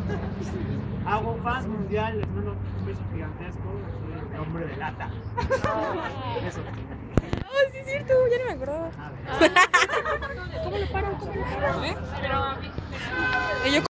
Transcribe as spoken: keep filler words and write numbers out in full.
Hago fans mundial, les mando un beso gigantesco. Soy el hombre de lata. Eso. Oh, sí es cierto, ya no me acordaba. A ver. ¿Cómo lo paro? ¿Cómo lo paro? ¿Eh? Yo